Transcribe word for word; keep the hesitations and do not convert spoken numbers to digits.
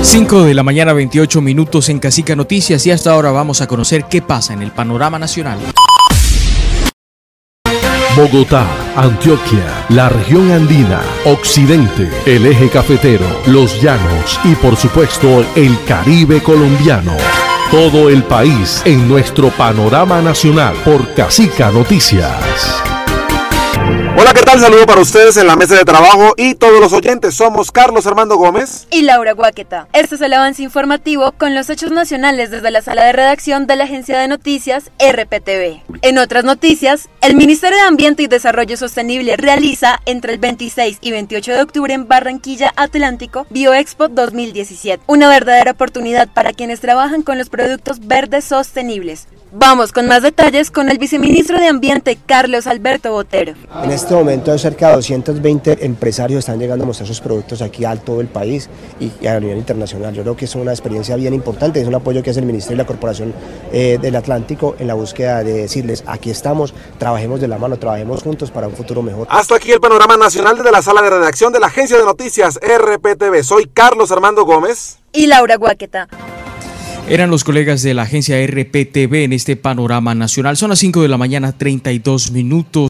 cinco de la mañana, veintiocho minutos en Casica Noticias, y hasta ahora vamos a conocer qué pasa en el panorama nacional. Bogotá, Antioquia, la región andina, Occidente, el eje cafetero, los llanos y por supuesto el Caribe colombiano. Todo el país en nuestro panorama nacional por Casica Noticias. Hola, ¿qué tal? Saludo para ustedes en la mesa de trabajo y todos los oyentes. Somos Carlos Armando Gómez y Laura Guaqueta. Este es el avance informativo con los hechos nacionales desde la sala de redacción de la agencia de noticias R P T V. En otras noticias, el Ministerio de Ambiente y Desarrollo Sostenible realiza entre el veintiséis y veintiocho de octubre en Barranquilla Atlántico Bioexpo dos mil diecisiete, una verdadera oportunidad para quienes trabajan con los productos verdes sostenibles. Vamos con más detalles con el viceministro de Ambiente, Carlos Alberto Botero. En este momento cerca de doscientos veinte empresarios están llegando a mostrar sus productos aquí a todo el país y a nivel internacional. Yo creo que es una experiencia bien importante, es un apoyo que hace el Ministerio y la Corporación eh, del Atlántico en la búsqueda de decirles, aquí estamos, trabajemos de la mano, trabajemos juntos para un futuro mejor. Hasta aquí el panorama nacional desde la sala de redacción de la agencia de noticias R P T V. Soy Carlos Armando Gómez y Laura Guaqueta. Eran los colegas de la agencia R P T V en este panorama nacional. Son las cinco de la mañana, treinta y dos minutos.